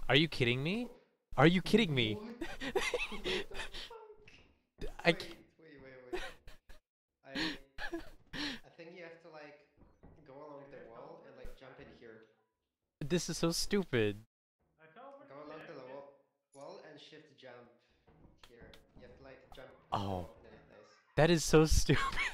Are you kidding me? Are you kidding me? What? What the fuck? I ca- Wait. I I think you have to like go along the wall and like jump in here. This is so stupid. Go along the wall and shift jump here. You have to like jump and Oh, nice. that is so stupid.